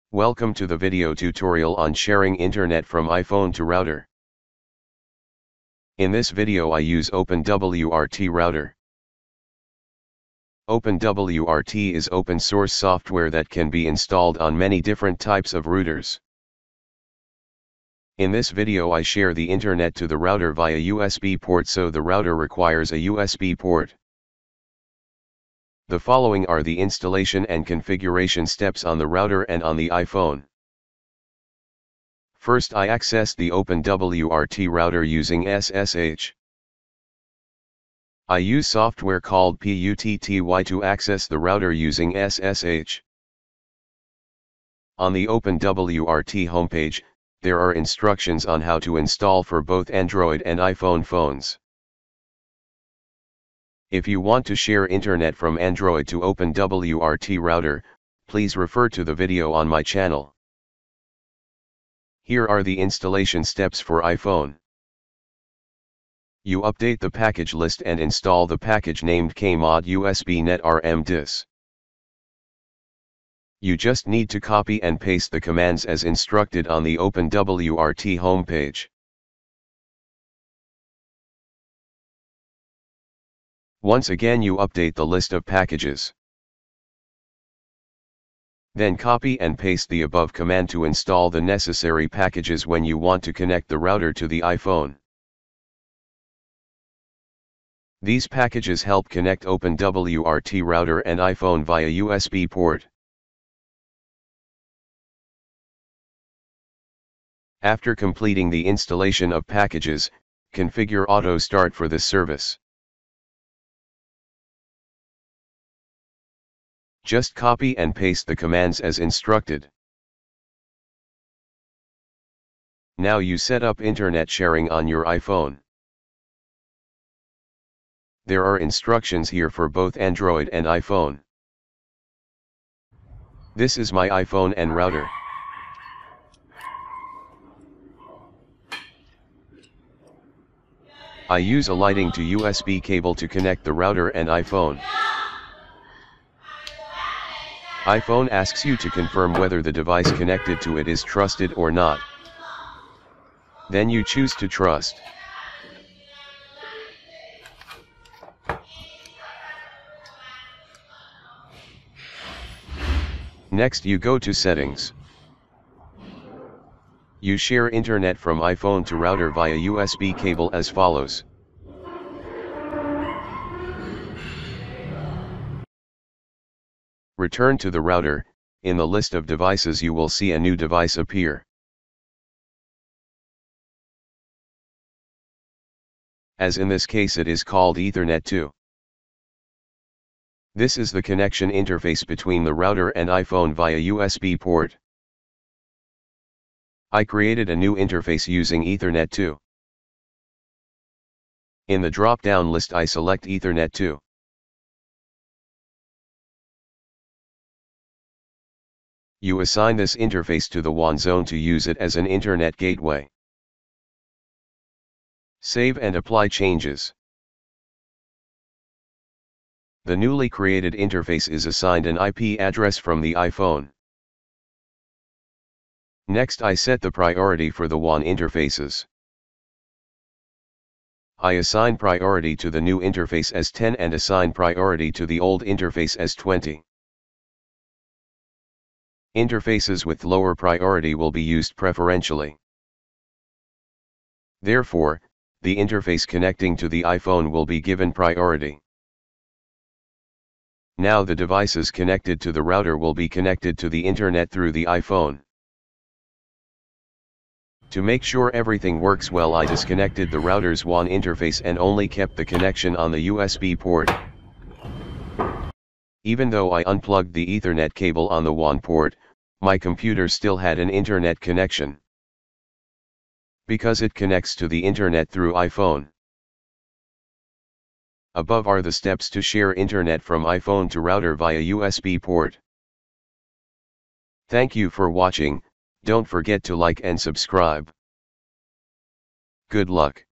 Welcome to the video tutorial on sharing internet from iPhone to router. In this video I use OpenWRT router. OpenWRT is open source software that can be installed on many different types of routers. In this video I share the internet to the router via USB port, so the router requires a USB port. The following are the installation and configuration steps on the router and on the iPhone. First, I access the OpenWRT router using SSH. I use software called PUTTY to access the router using SSH. On the OpenWRT homepage, there are instructions on how to install for both Android and iPhone phones. If you want to share internet from Android to OpenWRT router, please refer to the video on my channel. Here are the installation steps for iPhone. You update the package list and install the package named kmod USB netvn dis. You just need to copy and paste the commands as instructed on the OpenWRT homepage. Once again you update the list of packages. Then copy and paste the above command to install the necessary packages when you want to connect the router to the iPhone. These packages help connect OpenWRT router and iPhone via USB port. After completing the installation of packages, configure auto start for this service. Just copy and paste the commands as instructed. Now you set up internet sharing on your iPhone. There are instructions here for both Android and iPhone. This is my iPhone and router. I use a lighting to USB cable to connect the router and iPhone. iPhone asks you to confirm whether the device connected to it is trusted or not. Then you choose to trust. Next you go to settings. You share internet from iPhone to router via USB cable as follows. Return to the router. In the list of devices you will see a new device appear. As in this case it is called Ethernet 2. This is the connection interface between the router and iPhone via USB port. I created a new interface using Ethernet 2. In the drop-down list I select Ethernet 2. You assign this interface to the WAN zone to use it as an internet gateway. Save and apply changes. The newly created interface is assigned an IP address from the iPhone. Next I set the priority for the WAN interfaces. I assign priority to the new interface as 10 and assign priority to the old interface as 20. Interfaces with lower priority will be used preferentially. Therefore, the interface connecting to the iPhone will be given priority. Now the devices connected to the router will be connected to the internet through the iPhone. To make sure everything works well, I disconnected the router's WAN interface and only kept the connection on the USB port. Even though I unplugged the Ethernet cable on the WAN port, my computer still had an internet connection, because it connects to the internet through iPhone. Above are the steps to share internet from iPhone to router via USB port. Thank you for watching. Don't forget to like and subscribe. Good luck.